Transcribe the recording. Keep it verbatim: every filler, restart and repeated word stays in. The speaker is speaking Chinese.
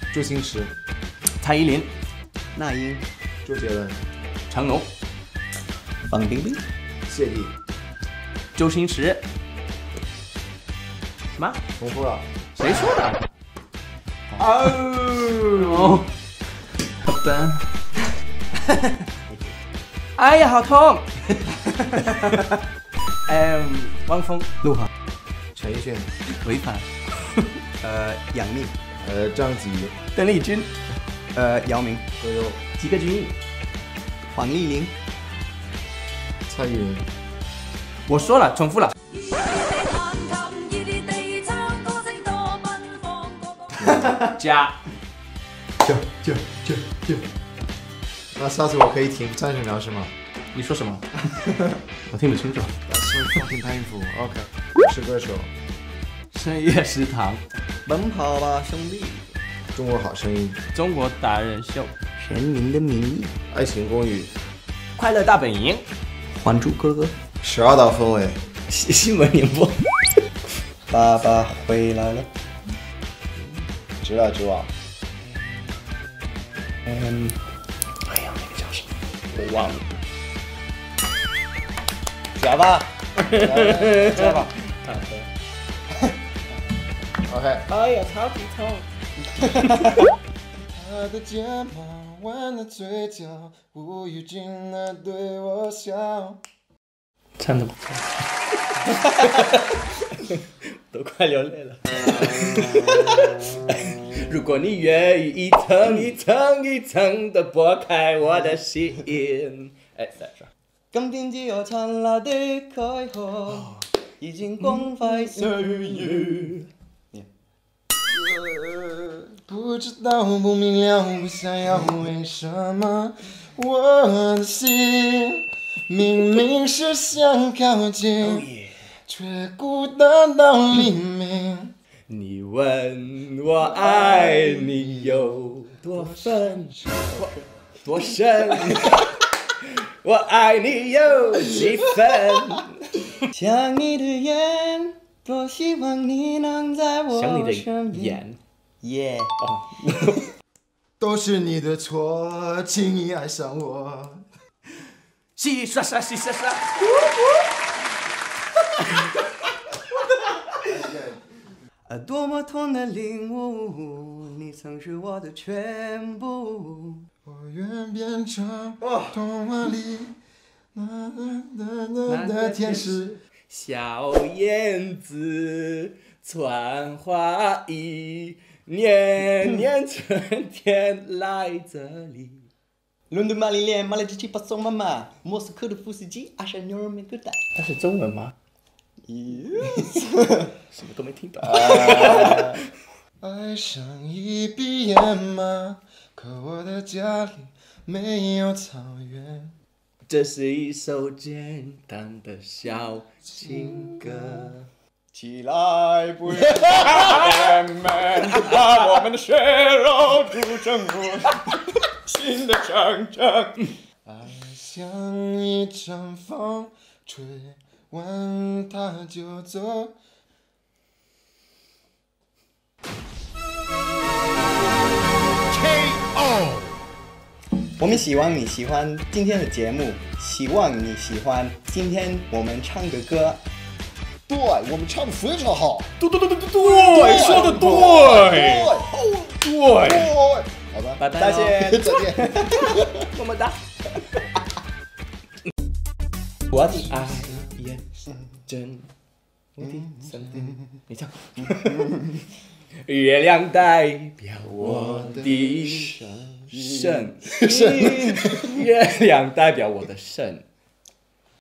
周星驰、 蔡依林、 那英、 周杰伦、 成龙、 范冰冰、 谢帝。 周星驰。什么？ 重复了。 谁说的？ 哦， 好的。哎呀，好痛！嗯，汪峰、 鹿晗、 陈奕迅、 违反。 呃，杨幂、 呃，张吉、 邓丽君、 呃，姚明、 葛优、 吉克隽逸。 黄丽玲、 蔡依林。 我说了，重复了。加。 就就就就。那下次我可以听三十秒是吗？ 你说什么？我听不清楚。 So fucking painful. OK。我是歌手。 深夜食堂。 奔跑吧兄弟。 中国好声音。 中国达人秀。 全民的名义。 爱情公寓。 快乐大本营。 还珠格格。 十二道锋味。 新闻联播。爸爸回来了。 直来直往。 嗯，哎呀，那个叫什么？我忘了。加吧， 加吧。OK。 哎呀，超级痛。 他的肩膀，弯的嘴角，无语竟然对我笑。 唱的不错。都快流泪了。如果你愿意一层一层一层的剥开我的心，哎，再说。 今天只有灿烂的开合，已经光辉岁月。 不知道，不明了，不想要，为什么我的心明明是想靠近，却孤单到黎明。 你问我爱你有多深，多深？我爱你有几分？ 想你的眼，多希望你能在我想你的身边。 眼， 耶！ 哦， 都是你的错，轻易爱上我。 洗刷刷，洗刷刷。 啊，多么痛的领悟，你曾是我的全部。 我愿变成童话里那那那的天使。 小燕子穿花衣，年年春天来这里。 伦敦玛丽莲，马来西亚巴松妈妈，莫斯科的夫斯基，阿山牛肉面疙瘩。 它是中文吗？ Yes 什么都没听懂。 爱上一匹野马，可我的家里没有草原。 这是一首简单的小情歌。 起来，不要他们，把我们的血肉筑成我新的长城。 爱像一阵风，吹完它就走。 我们希望你喜欢今天的节目，希望你喜欢今天我们唱的歌。 对，我们唱的非常好。 对对对对对对，说的对，对。 对，好吧， 拜拜再见， 再见。 么么哒。我的爱也是真，我的身体，你唱。月亮代表我的肾，肾，月亮代表我的肾。